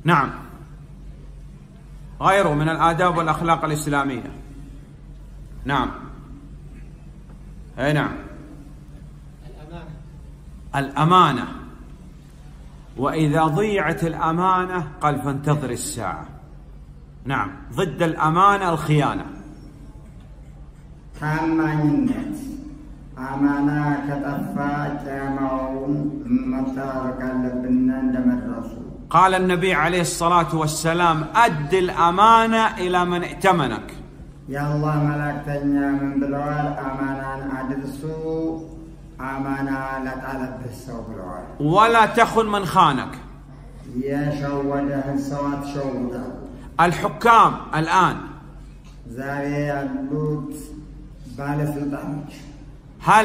نعم، غيره من الآداب والأخلاق الإسلامية. نعم، أي نعم، الأمانة. وإذا ضيعت الأمانة قال فانتظر الساعة. نعم، ضد الأمانة الخيانة. ታማኝነት አማና ከጠፋ ቂያማውን መታረቅ አለብን እንደመድረሱ قال النبي عليه الصلاة والسلام أد الأمانة إلى من ائتمنك. يا الله ملاكتنيا من بلوال أمانا أدرسو أمانا لا تعلب السو بلوال ولا تخن من خانك. يا شوده السوات شوده. الحكام الآن زاري اللوت بالسلطانك، هل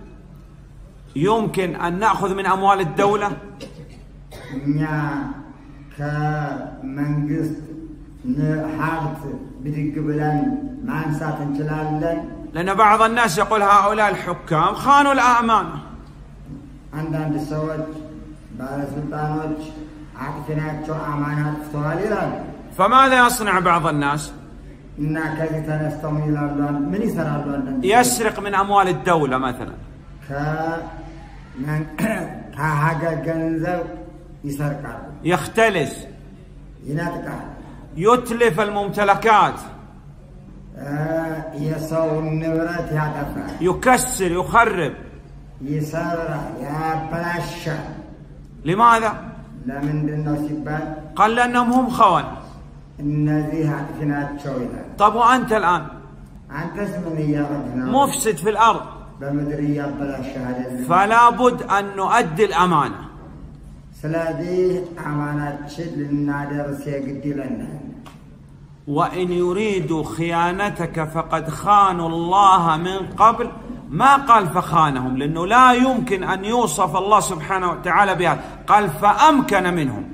يمكن أن نأخذ من أموال الدولة؟ نيا كمنجست حارت بدق بلان ما نسات انشلالن. لأن بعض الناس يقول هؤلاء الحكام خانوا الأمانة. عندنا السواد بالسلطانك عقدناቸው أمانات فتوالي. فماذا يصنع بعض الناس؟ يسرق من أموال الدولة مثلا، يختلس، يتلف الممتلكات، يكسر، يخرب. لماذا؟ قال لأنهم هم خونة. طب وأنت الآن مفسد في الأرض، فلا بد أن نؤدي الأمانة. وإن يريدوا خيانتك فقد خانوا الله من قبل، ما قال فخانهم، لأنه لا يمكن أن يوصف الله سبحانه وتعالى بهذا، قال فأمكن منهم.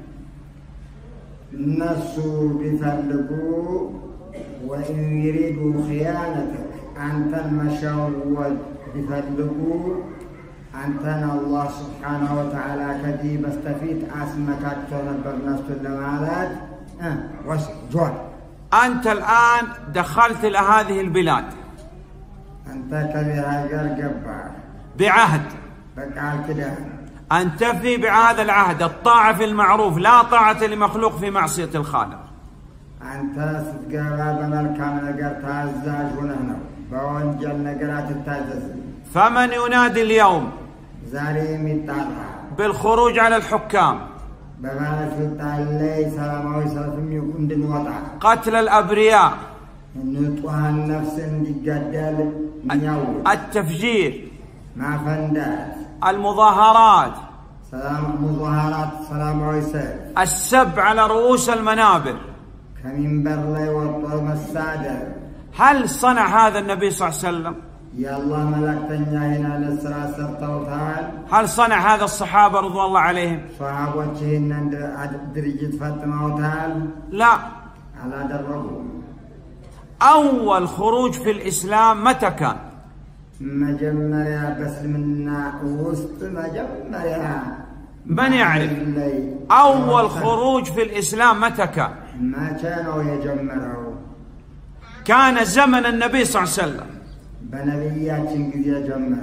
النسو بفلقوا وإن يريدوا خيانتك أنت المشاور بفلقوا أنت الله سبحانه وتعالى كذي بستفيد أسمك أكثر بالناس اللمالات جوال. أنت الآن دخلت إلى هذه البلاد، أنت كبير جبار بعهد بقال كده أن تفي بعهد العهد، الطاعة في المعروف، لا طاعة لمخلوق في معصية الخالق. أنت ستقرأ بملكام نقر تعزاج ونهنو بوانجل نقرات التعزز. فمن ينادي اليوم زاريم التعطى بالخروج على الحكام، بمعنى سلطان لي سلاموي سلفم يكون دن وضع، قتل الأبرياء، نطوها النفس انتقدال نيوي، التفجير، مع فندات، المظاهرات، مظاهرات سلاموي سيف، السب على رؤوس المنابر، كمنبر لي والطرم السادر. هل صنع هذا النبي صلى الله عليه وسلم؟ يا الله ملكتنيا هنا للسرى سرطوتان. هل صنع هذا الصحابة رضوان الله عليهم؟ صحابتهن درجة فاطمة لا، على دربهم. أول خروج في الإسلام متى كان؟ مجمريا بس منا وسط مجمريا من يعرف؟ أول خروج في الإسلام متى كان؟ ما كانوا يجمروا، كان زمن النبي صلى الله عليه وسلم. بنبيات يجمر.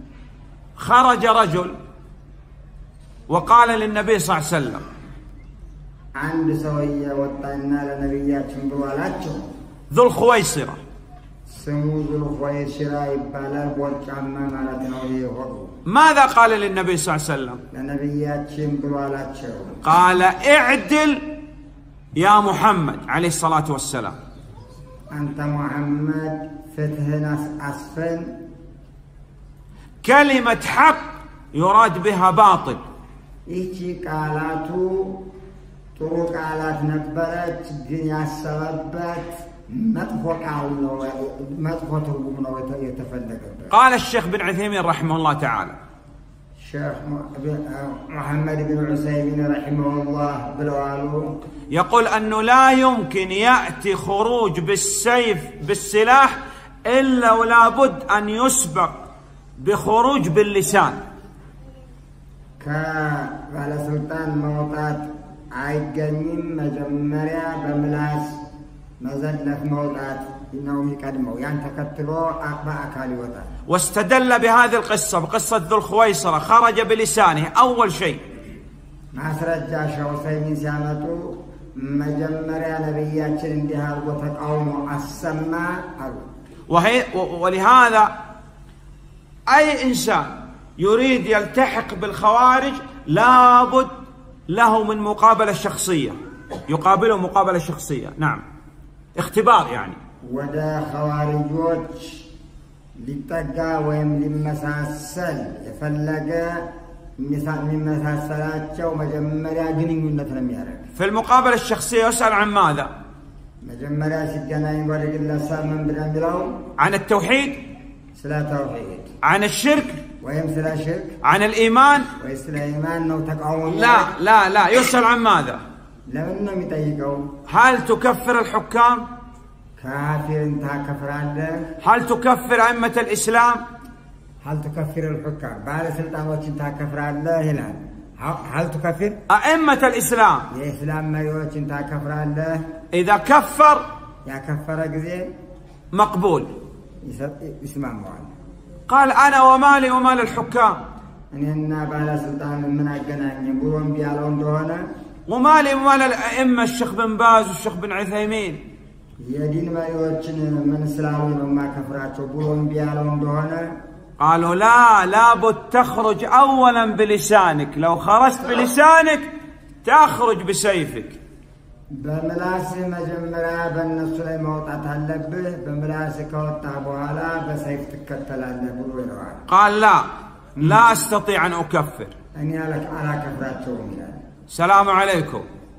خرج رجل وقال للنبي صلى الله عليه وسلم، عند سوية وطنا لنبيات بوالاتهم، ذو الخويصرة، سمو ذو الخويصرة يبالا وجعما مالتنا ويهروا. ماذا قال للنبي صلى الله عليه وسلم؟ لنبيات بوالاتهم قال اعدل يا محمد عليه الصلاة والسلام. أنت محمد فتهنا أسفل، كلمة حق يراد بها باطل. إيشي قالاتو طرق قالات نبرت الدنيا السببت مدفو ترقم يتفلق. قال الشيخ بن عثيمين رحمه الله تعالى، الشيخ محمد بن عثيمين رحمه الله بالوالو يقول أنه لا يمكن يأتي خروج بالسيف بالسلاح إلا ولا بد أن يسبق بخروج باللسان. كبال سلطان موطات አይገኝም መጀመሪያ በምላስ መዘለፍ መውጣት ነው የሚቀድመው ያን ተከትሎ በአካል ይወጣል واستدل بهذه القصة بقصة ذو الخويصرة خرج بلسانه أول شيء ማስረጃ ሸውሰይን ሲያመጡ መጀመሪያ ነብያችን እንዲህ አርጎ ተቃውሞ አሰማ አሉ ولهذا أي إنسان يريد يلتحق بالخوارج لابد له من مقابلة شخصية يقابله مقابلة شخصية نعم اختبار يعني ودا خوارجوች ሊጠጋ ወይም ሊመሳሰል የፈለገ የሚመሳሰላቸው መጀመሪያ ግንኙነት ነው የሚያደርግ في المقابلة الشخصية يسأل عن ماذا مجمّرة سجناين ورق الله سامن بلو عن التوحيد سلا توحيد عن الشرك ويم سلا شرك عن الإيمان ويسلا إيمان نو تقاوم لا يسأل عن ماذا لمن متيقوا هل تكفر الحكام كافر انت كفر عنده هل تكفر أئمة الإسلام هل تكفر الحكام بعد سلطانات انت كفر عنده هلال هل تكفر أئمة الإسلام الإسلام ما يوجد انت كفر عنده إذا كفر يا كفر قزين مقبول اسمع معنا قال أنا ومالي ومال الحكام أنا بعد سلطان من أجنان يقولون بيالون دونا ومالي ومال الأئمة الشيخ بن باز والشيخ بن عثيمين يدين ما يوجد من سلامين وما كفرات يقولون بيالون دونا قالوا لابد تخرج أولا بلسانك لو خرجت بلسانك تخرج بسيفك بملاس مجمرة بالنص لي موطعت هلبه بملاس كوطع بوهلا بسيف تكتل هلبه قال لا أستطيع أن أكفر أني على كفراتهم يعني السلام عليكم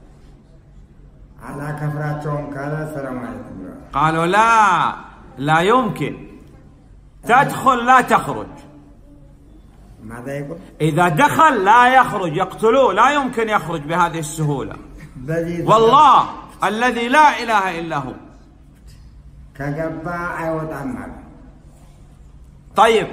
على كفراتهم قال السلام عليكم قالوا لا يمكن تدخل لا تخرج ماذا يقول إذا دخل لا يخرج يقتلوه لا يمكن يخرج بهذه السهولة والله الذي لا إله إلا هو كجبا عيوت عمال طيب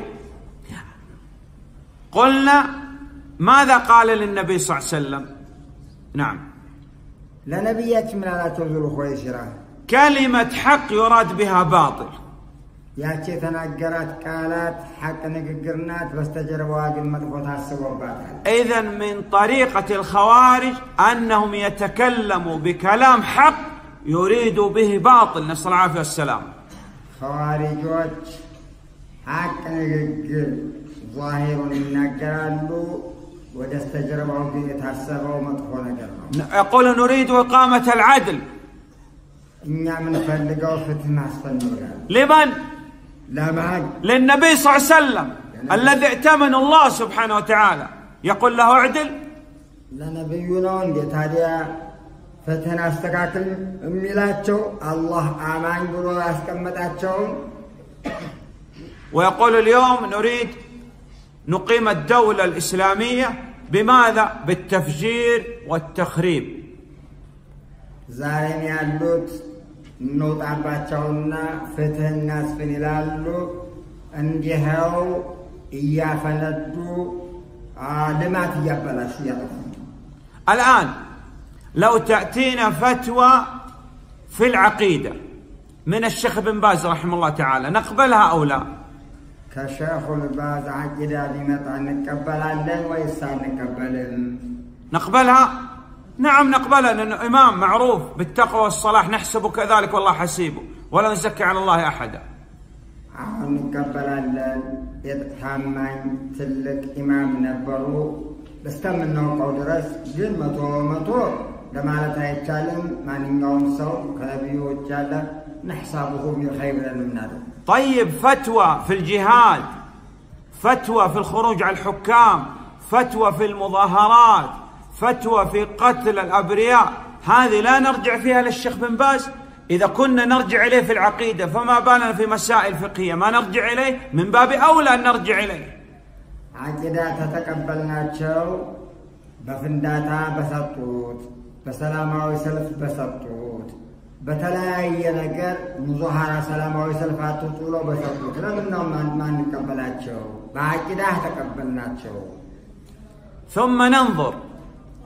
قلنا ماذا قال للنبي صلى الله عليه وسلم نعم لنبيات من لا تنظر خويسرا كلمة حق يراد بها باطل ياتي تناجرات قالات حق نقرنات بستجربوا المطفوت السبوبات إذا من طريقة الخوارج أنهم يتكلموا بكلام حق يريد به باطل نسأل الله العافية والسلام خوارجوت حق نقر ظاهر النقرالو ودستجربوا بيتحسبوا مطفوت نقرنوا يقول نريد إقامة العدل إننا من فلقوا فتنة أسفل لمن؟ لمن؟ للنبي صلى الله عليه وسلم الذي ائتمن الله سبحانه وتعالى يقول له اعدل لنبينا عندي تاريا فتنة استقاكل ميلاتشو الله آمان برو أسكمتاتشو ويقول اليوم نريد نقيم الدولة الإسلامية بماذا؟ بالتفجير والتخريب زارين يالوت نوت عباتشونا فتح الناس فنلالو انديهو إيا فلدو لما تيبلاش يطفن الآن لو تأتينا فتوى في العقيدة من الشيخ بن باز رحمه الله تعالى نقبلها أو لا؟ كشيخ الباز عقيدة لمتى نقبلها لن ويسا نقبلها نقبلها؟ نعم نقبلها لأنه إمام معروف بالتقوى والصلاح نحسبه كذلك والله حسيبه ولا نزكي على الله أحدا نقبلها لن يتحمل تلك إمام نبرو بستمنه قول رس جن متو لما لا تيتشالم ما نقوم سو كنبيه وتشالم نحسبه من خير من هذا طيب فتوى في الجهاد فتوى في الخروج على الحكام فتوى في المظاهرات فتوى في قتل الأبرياء هذه لا نرجع فيها للشيخ بن باز إذا كنا نرجع إليه في العقيدة فما بالنا في مسائل فقهية ما نرجع إليه من باب أولى أن نرجع إليه عقيدة تتقبلنا تشو بفنداتا بسطوت بسلاماوي سلف بسطوت بتلاقي نجر مظاهرة سلاماوي سلفات طولو بسطوت لمنهم ما نقبلها تشو بعقيدة تقبلنا تشو ثم ننظر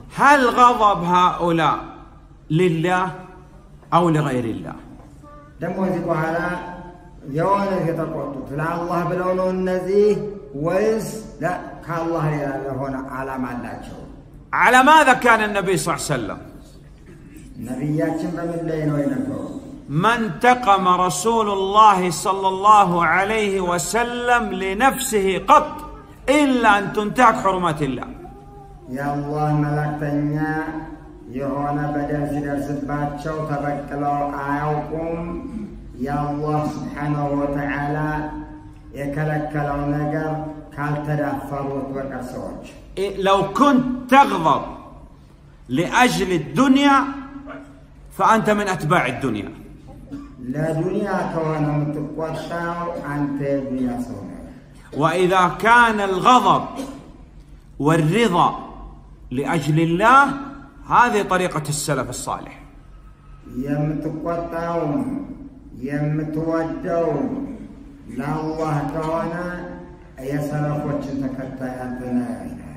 هل غضب هؤلاء لله أو لغير الله؟ دمو زيكو على يوم يتقوتوا لا الله بلونه النزيه ويس لا كالله لا هنا على ما لاچو. على ماذا كان النبي صلى الله عليه وسلم؟ نبياتنا بمن لين وينكو ما انتقم رسول الله صلى الله عليه وسلم لنفسه قط إلا أن تنتهك حرمات الله. يا الله ملكتنيا يهونا بدل سيدر سباتشو تبكلوا آيوكم يا الله سبحانه وتعالى يكلكلوا نجر كالتدفروا وكسوج. لو كنت تغضب لأجل الدنيا فأنت من أتباع الدنيا. لا دنيا كوانا متقوطاو أنت دنيا سونا. وإذا كان الغضب والرضا لأجل الله هذه طريقة السلف الصالح. يمتقوطاو يمتودو لا الله كوانا يسرفوش تكتاياتنا.